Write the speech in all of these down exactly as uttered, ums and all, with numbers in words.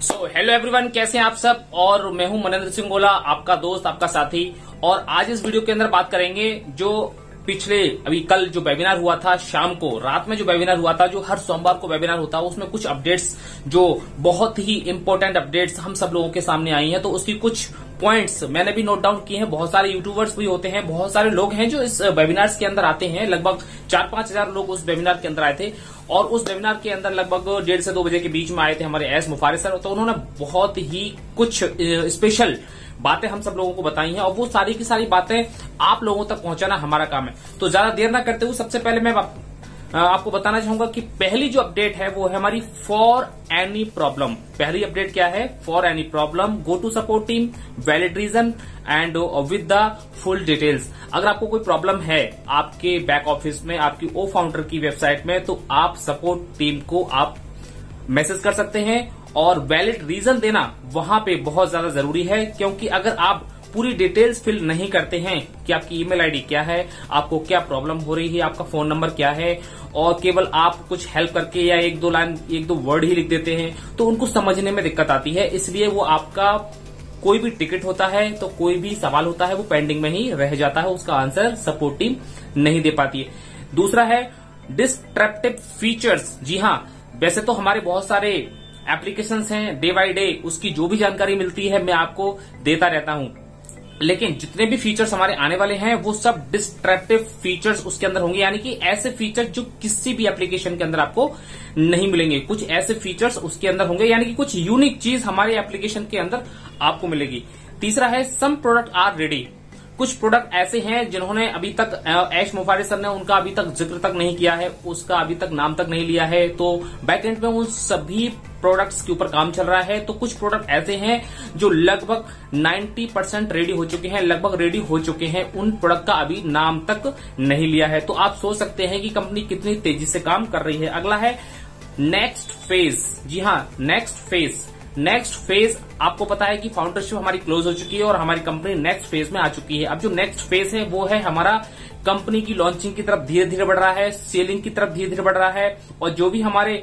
So hello everyone, कैसे हैं आप सब। और मैं हूं मनेंद्र सिंह गोला, आपका दोस्त, आपका साथी। और आज इस वीडियो के अंदर बात करेंगे जो पिछले अभी कल जो वेबिनार हुआ था, शाम को रात में जो वेबिनार हुआ था, जो हर सोमवार को वेबिनार होता है, उसमें कुछ अपडेट्स जो बहुत ही इंपॉर्टेंट अपडेट्स हम सब लोगों के सामने आई हैं। तो उसकी कुछ पॉइंट्स मैंने भी नोट डाउन किए हैं। बहुत सारे यूट्यूबर्स भी होते हैं, बहुत सारे लोग हैं जो इस वेबिनार्स के अंदर आते हैं। लगभग चार पांच हजार लोग उस वेबिनार के अंदर आए थे और उस वेबिनार के अंदर लगभग डेढ़ से दो बजे के बीच में आए थे हमारे एस मुफारिस सर। तो उन्होंने बहुत ही कुछ स्पेशल बातें हम सब लोगों को बताई हैं और वो सारी की सारी बातें आप लोगों तक पहुंचाना हमारा काम है। तो ज्यादा देर ना करते हुए सबसे पहले मैं आपको बताना चाहूंगा कि पहली जो अपडेट है वो है हमारी फॉर एनी प्रॉब्लम। पहली अपडेट क्या है? For any problem go to support team, valid reason and with the full details. अगर आपको कोई प्रॉब्लम है आपके बैक ऑफिस में, आपकी ओ फाउंडर की वेबसाइट में, तो आप सपोर्ट टीम को आप मैसेज कर सकते हैं। और वैलिड रीजन देना वहां पे बहुत ज्यादा जरूरी है, क्योंकि अगर आप पूरी डिटेल्स फिल नहीं करते हैं कि आपकी ईमेल आईडी क्या है, आपको क्या प्रॉब्लम हो रही है, आपका फोन नंबर क्या है, और केवल आप कुछ हेल्प करके या एक दो लाइन एक दो वर्ड ही लिख देते हैं, तो उनको समझने में दिक्कत आती है। इसलिए वो आपका कोई भी टिकट होता है, तो कोई भी सवाल होता है, वो पेंडिंग में ही रह जाता है, उसका आंसर सपोर्ट टीम नहीं दे पाती है। दूसरा है डिस्ट्रप्टिव फीचर्स। जी हाँ, वैसे तो हमारे बहुत सारे एप्लीकेशंस हैं, डे बाय डे उसकी जो भी जानकारी मिलती है मैं आपको देता रहता हूं, लेकिन जितने भी फीचर्स हमारे आने वाले हैं वो सब डिस्ट्रप्टिव फीचर्स उसके अंदर होंगे, यानी कि ऐसे फीचर्स जो किसी भी एप्लीकेशन के अंदर आपको नहीं मिलेंगे। कुछ ऐसे फीचर्स उसके अंदर होंगे, यानी कि कुछ यूनिक चीज हमारे एप्लीकेशन के अंदर आपको मिलेगी। तीसरा है सम प्रोडक्ट आर रेडी। कुछ प्रोडक्ट ऐसे हैं जिन्होंने अभी तक एश मुफारिस सर ने उनका अभी तक जिक्र तक नहीं किया है, उसका अभी तक नाम तक नहीं लिया है, तो बैकएंड में उन सभी प्रोडक्ट्स के ऊपर काम चल रहा है। तो कुछ प्रोडक्ट ऐसे हैं जो लगभग नब्बे परसेंट रेडी हो चुके हैं, लगभग रेडी हो चुके हैं, उन प्रोडक्ट का अभी नाम तक नहीं लिया है। तो आप सोच सकते हैं कि कंपनी कितनी तेजी से काम कर रही है। अगला है नेक्स्ट फेज। जी हाँ, नेक्स्ट फेज नेक्स्ट फेज आपको पता है कि फाउंडरशिप हमारी क्लोज हो चुकी है और हमारी कंपनी नेक्स्ट फेज में आ चुकी है। अब जो नेक्स्ट फेज है वो है हमारा कंपनी की लॉन्चिंग की तरफ धीरे धीरे बढ़ रहा है, सेलिंग की तरफ धीरे धीरे बढ़ रहा है, और जो भी हमारे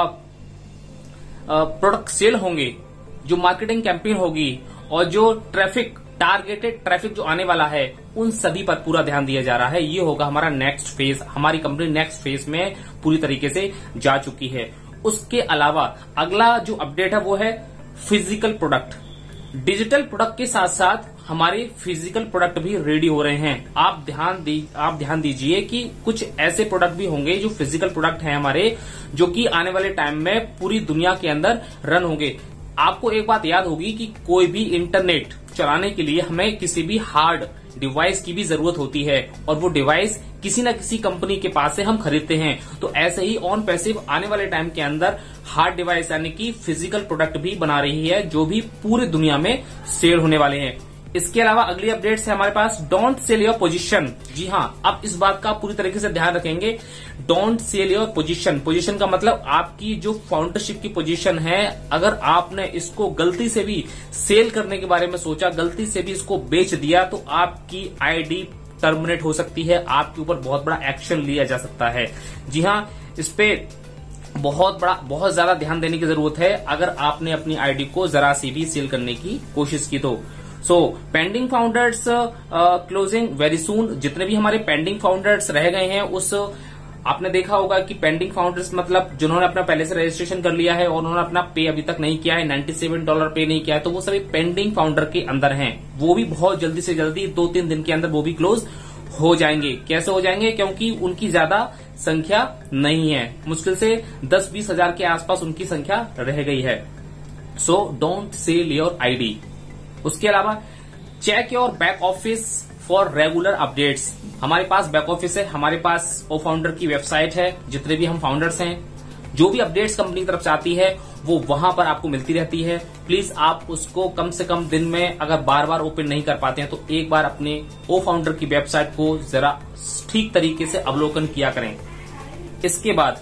प्रोडक्ट सेल होंगे, जो मार्केटिंग कैंपेन होगी, और जो ट्रैफिक टारगेटेड ट्रैफिक जो आने वाला है, उन सभी पर पूरा ध्यान दिया जा रहा है। ये होगा हमारा नेक्स्ट फेज। हमारी कंपनी नेक्स्ट फेज में पूरी तरीके से जा चुकी है। उसके अलावा अगला जो अपडेट है वो है फिजिकल प्रोडक्ट। डिजिटल प्रोडक्ट के साथ साथ हमारे फिजिकल प्रोडक्ट भी रेडी हो रहे हैं। आप ध्यान दी आप ध्यान दीजिए कि कुछ ऐसे प्रोडक्ट भी होंगे जो फिजिकल प्रोडक्ट हैं हमारे, जो कि आने वाले टाइम में पूरी दुनिया के अंदर रन होंगे। आपको एक बात याद होगी कि कोई भी इंटरनेट चलाने के लिए हमें किसी भी हार्ड डिवाइस की भी जरूरत होती है, और वो डिवाइस किसी न किसी कंपनी के पास से हम खरीदते हैं। तो ऐसे ही ऑन पैसिव आने वाले टाइम के अंदर हार्ड डिवाइस यानी कि फिजिकल प्रोडक्ट भी बना रही है, जो भी पूरी दुनिया में सेल होने वाले हैं। इसके अलावा अगली अपडेट्स है हमारे पास डोंट सेल योर पोजीशन। जी हाँ, अब इस बात का पूरी तरीके से ध्यान रखेंगे। Don't sell your position. Position का मतलब आपकी जो फाउंडरशिप की पोजीशन है, अगर आपने इसको गलती से भी सेल करने के बारे में सोचा, गलती से भी इसको बेच दिया, तो आपकी आईडी टर्मिनेट हो सकती है, आपके ऊपर बहुत बड़ा एक्शन लिया जा सकता है। जी हाँ, इस पे बहुत बड़ा बहुत ज्यादा ध्यान देने की जरूरत है अगर आपने अपनी आईडी को जरा सी भी सेल करने की कोशिश की तो। So pending founders closing very soon. जितने भी हमारे पेंडिंग फाउंडर्स रह गए हैं, उस आपने देखा होगा कि पेंडिंग फाउंडर्स मतलब जिन्होंने अपना पहले से रजिस्ट्रेशन कर लिया है और उन्होंने अपना पे अभी तक नहीं किया है, सत्तानवे डॉलर पे नहीं किया है, तो वो सभी पेंडिंग फाउंडर के अंदर हैं। वो भी बहुत जल्दी से जल्दी दो तीन दिन के अंदर वो भी क्लोज हो जाएंगे। कैसे हो जाएंगे? क्योंकि उनकी ज्यादा संख्या नहीं है, मुश्किल से दस बीस हजार के आसपास उनकी संख्या रह गई है। So don't sell your ID. उसके अलावा check your back office for regular updates. हमारे पास बैक ऑफिस है, हमारे पास ओ फाउंडर की वेबसाइट है, जितने भी हम फाउंडर्स हैं, जो भी अपडेट्स कंपनी की तरफ से आती है वो वहां पर आपको मिलती रहती है। प्लीज आप उसको कम से कम दिन में अगर बार बार ओपन नहीं कर पाते हैं तो एक बार अपने ओ फाउंडर की वेबसाइट को जरा ठीक तरीके से अवलोकन किया करें। इसके बाद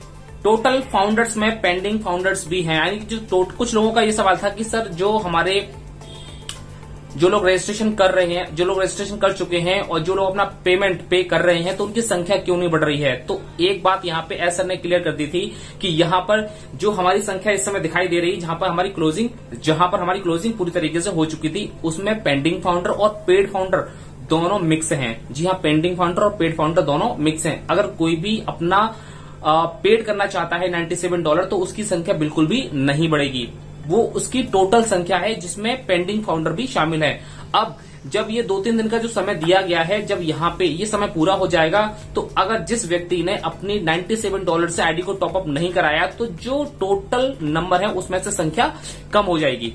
टोटल फाउंडर्स में पेंडिंग फाउंडर्स भी हैं, यानी कि जो कुछ लोगों का ये सवाल था कि सर जो हमारे जो लोग रजिस्ट्रेशन कर रहे हैं, जो लोग रजिस्ट्रेशन कर चुके हैं और जो लोग अपना पेमेंट पे कर रहे हैं, तो उनकी संख्या क्यों नहीं बढ़ रही है? तो एक बात यहाँ पे एस सर ने क्लियर कर दी थी कि यहाँ पर जो हमारी संख्या इस समय दिखाई दे रही है, जहां पर हमारी क्लोजिंग जहां पर हमारी क्लोजिंग पूरी तरीके से हो चुकी थी, उसमें पेंडिंग फाउंडर और पेड फाउंडर दोनों मिक्स हैं। जी हाँ, पेंडिंग फाउंडर और पेड फाउंडर दोनों मिक्स हैं। अगर कोई भी अपना पेड करना चाहता है सत्तानवे डॉलर, तो उसकी संख्या बिल्कुल भी नहीं बढ़ेगी। वो उसकी टोटल संख्या है जिसमें पेंडिंग फाउंडर भी शामिल है। अब जब ये दो तीन दिन का जो समय दिया गया है, जब यहाँ पे ये समय पूरा हो जाएगा, तो अगर जिस व्यक्ति ने अपनी सत्तानवे डॉलर से आईडी को टॉपअप नहीं कराया, तो जो टोटल नंबर है उसमें से संख्या कम हो जाएगी।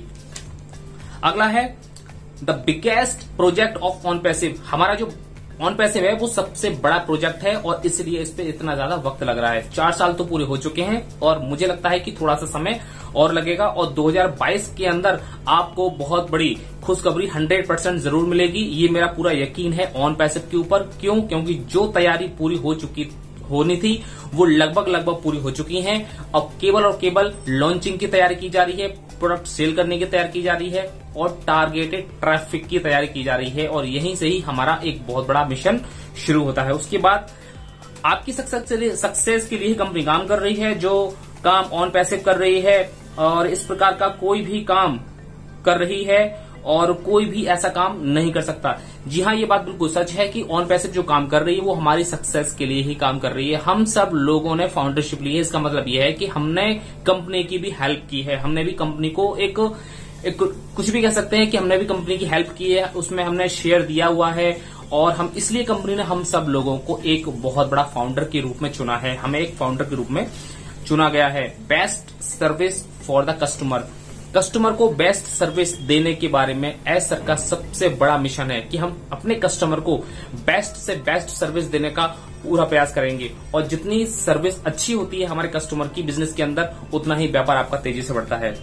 अगला है the biggest project of on passive. हमारा जो ऑन पैसिव है वो सबसे बड़ा प्रोजेक्ट है और इसलिए इस पे इतना ज्यादा वक्त लग रहा है। चार साल तो पूरे हो चुके हैं और मुझे लगता है कि थोड़ा सा समय और लगेगा और दो हज़ार बाईस के अंदर आपको बहुत बड़ी खुशखबरी सौ परसेंट जरूर मिलेगी। ये मेरा पूरा यकीन है ऑन पैसिव के ऊपर। क्यों? क्योंकि जो तैयारी पूरी हो चुकी होनी थी वो लगभग लगभग पूरी हो चुकी हैं। अब केवल और केवल लॉन्चिंग की तैयारी की जा रही है, प्रोडक्ट सेल करने की तैयारी की जा रही है और टारगेटेड ट्रैफिक की तैयारी की जा रही है और यहीं से ही हमारा एक बहुत बड़ा मिशन शुरू होता है। उसके बाद आपकी सक्सेस के लिए कंपनी काम कर रही है, जो काम ऑन पैसिव कर रही है और इस प्रकार का कोई भी काम कर रही है और कोई भी ऐसा काम नहीं कर सकता। जी हाँ, ये बात बिल्कुल सच है कि ऑन पैसिव जो काम कर रही है वो हमारी सक्सेस के लिए ही काम कर रही है। हम सब लोगों ने फाउंडरशिप ली है, इसका मतलब ये है कि हमने कंपनी की भी हेल्प की है। हमने भी कंपनी को एक एक कुछ भी कह सकते हैं कि हमने भी कंपनी की हेल्प की है, उसमें हमने शेयर दिया हुआ है और हम इसलिए कंपनी ने हम सब लोगों को एक बहुत बड़ा फाउंडर के रूप में चुना है। हमें एक फाउंडर के रूप में चुना गया है। Best service for the customer. Customer को बेस्ट सर्विस देने के बारे में एस सर का सबसे बड़ा मिशन है कि हम अपने कस्टमर को बेस्ट से बेस्ट सर्विस देने का पूरा प्रयास करेंगे और जितनी सर्विस अच्छी होती है हमारे कस्टमर की बिजनेस के अंदर, उतना ही व्यापार आपका तेजी से बढ़ता है।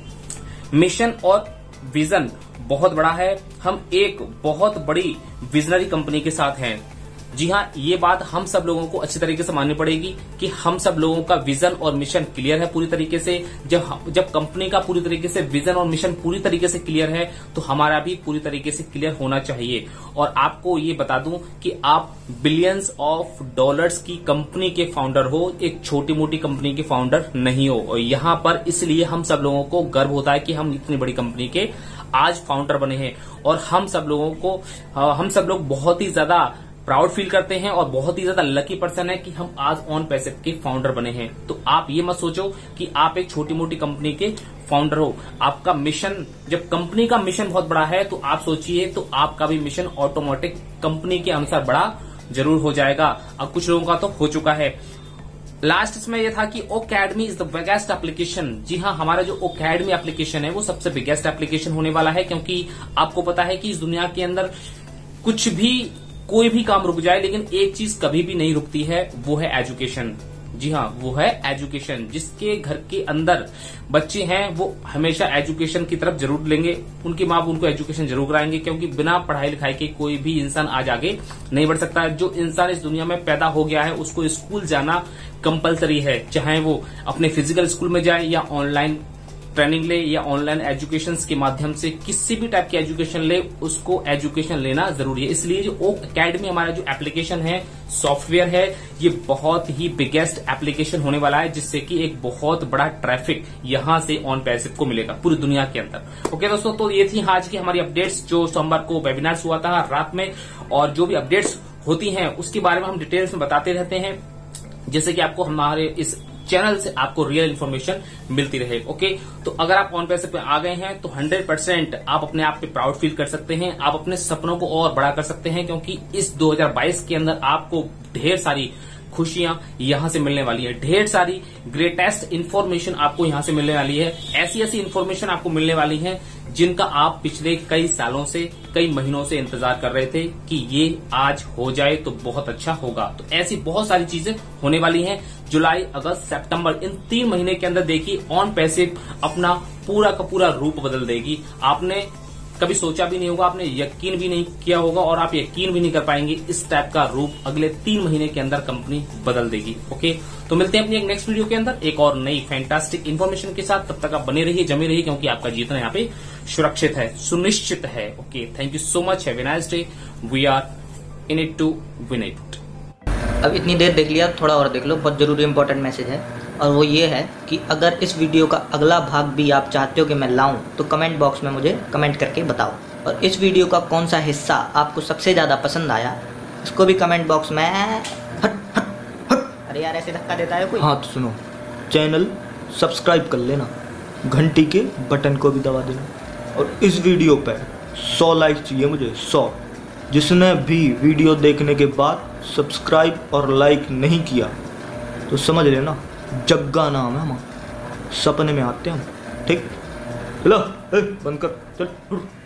मिशन और विजन बहुत बड़ा है। हम एक बहुत बड़ी विजनरी कंपनी के साथ हैं। जी हाँ, ये बात हम सब लोगों को अच्छी तरीके से माननी पड़ेगी कि हम सब लोगों का विजन और मिशन क्लियर है पूरी तरीके से। जब जब कंपनी का पूरी तरीके से विजन और मिशन पूरी तरीके से क्लियर है, तो हमारा भी पूरी तरीके से क्लियर होना चाहिए। और आपको ये बता दूं कि आप बिलियंस ऑफ डॉलर्स की कंपनी के फाउंडर हो, एक छोटी मोटी कंपनी के फाउंडर नहीं हो। और यहाँ पर इसलिए हम सब लोगों को गर्व होता है कि हम इतनी बड़ी कंपनी के आज फाउंडर बने हैं और हम सब लोगों को हम सब लोग बहुत ही ज्यादा प्राउड फील करते हैं और बहुत ही ज्यादा लकी पर्सन है कि हम आज ऑन पैसिव के फाउंडर बने हैं। तो आप ये मत सोचो कि आप एक छोटी मोटी कंपनी के फाउंडर हो। आपका मिशन, जब कंपनी का मिशन बहुत बड़ा है तो आप सोचिए तो आपका भी मिशन ऑटोमेटिक कंपनी के अनुसार बड़ा जरूर हो जाएगा। अब कुछ लोगों का तो हो चुका है। लास्ट इसमें यह था कि Okademy is the biggest application. जी हाँ, हमारा जो ओकेडमी एप्लीकेशन है वो सबसे बिगेस्ट एप्लीकेशन होने वाला है, क्योंकि आपको पता है कि इस दुनिया के अंदर कुछ भी कोई भी काम रुक जाए, लेकिन एक चीज कभी भी नहीं रुकती है, वो है एजुकेशन। जी हाँ, वो है एजुकेशन। जिसके घर के अंदर बच्चे हैं वो हमेशा एजुकेशन की तरफ जरूर लेंगे, उनके माँ बाप उनको एजुकेशन जरूर कराएंगे, क्योंकि बिना पढ़ाई लिखाई के कोई भी इंसान आज आगे नहीं बढ़ सकता। जो इंसान इस दुनिया में पैदा हो गया है उसको स्कूल जाना कंपलसरी है, चाहे वो अपने फिजिकल स्कूल में जाए या ऑनलाइन ट्रेनिंग ले या ऑनलाइन एजुकेशन के माध्यम से किसी भी टाइप की एजुकेशन ले, उसको एजुकेशन लेना जरूरी है। इसलिए जो ओक एकेडमी हमारा जो एप्लीकेशन है, सॉफ्टवेयर है, ये बहुत ही बिगेस्ट एप्लीकेशन होने वाला है, जिससे कि एक बहुत बड़ा ट्रैफिक यहां से ऑन पैसिव को मिलेगा पूरी दुनिया के अंदर। ओके दोस्तों, तो ये थी आज की हमारी अपडेट्स जो सोमवार को वेबिनार हुआ था रात में, और जो भी अपडेट्स होती हैं उसके बारे में हम डिटेल्स में बताते रहते हैं, जैसे कि आपको हमारे इस चैनल से आपको रियल इन्फॉर्मेशन मिलती रहे। ओके, तो अगर आप ऑन पैसिव पे आ गए हैं तो हंड्रेड परसेंट आप अपने आप पे प्राउड फील कर सकते हैं। आप अपने सपनों को और बड़ा कर सकते हैं, क्योंकि इस दो हज़ार बाईस के अंदर आपको ढेर सारी खुशियां यहां से मिलने वाली है, ढेर सारी ग्रेटेस्ट इन्फॉर्मेशन आपको यहां से मिलने वाली है। ऐसी ऐसी इन्फॉर्मेशन आपको मिलने वाली है जिनका आप पिछले कई सालों से, कई महीनों से इंतजार कर रहे थे कि ये आज हो जाए तो बहुत अच्छा होगा। तो ऐसी बहुत सारी चीजें होने वाली हैं। जुलाई, अगस्त, सितंबर, इन तीन महीने के अंदर देखिए ऑन पैसिव अपना पूरा का पूरा रूप बदल देगी। आपने कभी सोचा भी नहीं होगा, आपने यकीन भी नहीं किया होगा और आप यकीन भी नहीं कर पाएंगे। इस टाइप का रूप अगले तीन महीने के अंदर कंपनी बदल देगी। ओके, तो मिलते हैं अपनी एक नेक्स्ट वीडियो के अंदर एक और नई फैंटास्टिक इन्फॉर्मेशन के साथ। तब तक आप बने रहिए, जमे रहिए, क्योंकि आपका जीतना यहाँ पे सुरक्षित है, सुनिश्चित है। Okay, thank you so much, have a nice day, we are in it to win it. अब इतनी देर देख लिया, थोड़ा और देख लो, बहुत ज़रूरी इंपॉर्टेंट मैसेज है, और वो ये है कि अगर इस वीडियो का अगला भाग भी आप चाहते हो कि मैं लाऊं तो कमेंट बॉक्स में मुझे कमेंट करके बताओ। और इस वीडियो का कौन सा हिस्सा आपको सबसे ज़्यादा पसंद आया इसको भी कमेंट बॉक्स में हट हट हट अरे यार ऐसे धक्का देता है कोई। हाँ तो सुनो, चैनल सब्सक्राइब कर लेना, घंटी के बटन को भी दबा देना, और इस वीडियो पर सौ लाइक चाहिए मुझे, सौ। जिसने भी वीडियो देखने के बाद सब्सक्राइब और लाइक नहीं किया तो समझ लेना जग्गा नाम है हमारा, सपने में आते हैं हम। ठीक, चलो बंद कर, चल।